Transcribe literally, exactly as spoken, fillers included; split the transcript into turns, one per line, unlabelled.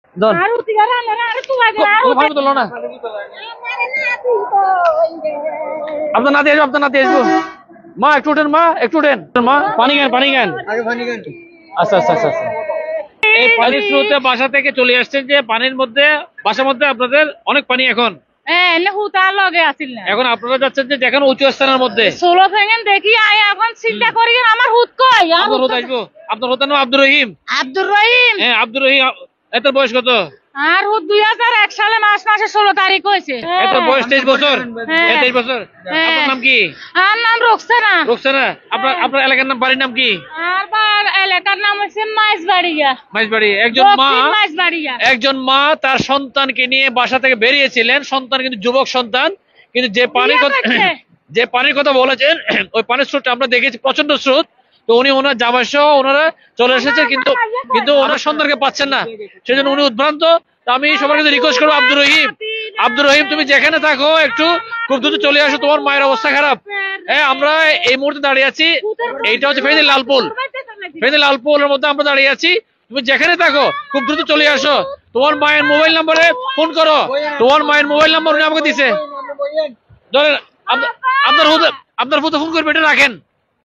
আপনার নাতি আসবো আপনার নাতি আসবো মা একটু উঠেন মা একটু উঠেন মা পানি খান পানি খান আচ্ছা আচ্ছা আচ্ছা এই পানির স্রোতে বাসা থেকে চলে আসছেন যে পানির মধ্যে বাসার মধ্যে আপনাদের অনেক পানি এখন এখন আপনারা যাচ্ছেন যে যেখানে উঁচু স্থানের মধ্যে
ষোলো ফেঙেন দেখি এখন চিন্তা করি আমার হুত কই
আপনার হুত আসবো আপনার হুতার নাম আব্দুর রহিম
আব্দুর রহিম
হ্যাঁ আব্দুর রহিম এত বয়স কত
আর হুত দুই হাজার এক সালে মার্চ মাসে ষোলো তারিখ হয়েছে
এত বয়স তেইশ বছর তেইশ বছর আপনার নাম কি
আর নাম রোকসানা
রোকসানা আপনার আপনার এলাকার নাম বাড়ির নাম কি
আর এলাকার নাম হচ্ছে মাইজবাড়িয়া
মাইজবাড়ি একজন মা একজন মা তার সন্তানকে নিয়ে বাসা থেকে বেরিয়েছিলেন সন্তান কিন্তু যুবক সন্তান কিন্তু যে পানির কথা যে পানির কথা বলেছেন ওই পানির স্রোতটা আমরা দেখেছি প্রচন্ড স্রোত তো উনি ওনার জামাই সহ ওনারা চলে এসেছে কিন্তু কিন্তু ওনার সন্তানকে পাচ্ছেন না সেজন্য উনি উদ্ভ্রান্ত আমি সবার কাছে রিকোয়েস্ট করবো আব্দুর রহিম আব্দুর রহিম তুমি যেখানে থাকো একটু খুব দ্রুত চলে আসো তোমার মায়ের অবস্থা খারাপ হ্যাঁ আমরা এই মুহূর্তে দাঁড়িয়ে আছি এইটা হচ্ছে ফেনী লালপুল ফেনী লালপুলের মধ্যে আমরা দাঁড়িয়ে আছি তুমি যেখানে থাকো খুব দ্রুত চলে আসো তোমার মায়ের মোবাইল নম্বরে ফোন করো তোমার মায়ের মোবাইল নম্বর উনি আমাকে দিছে ধরেন আপনার আপনার ফুতে ফোন করবে এটা রাখেন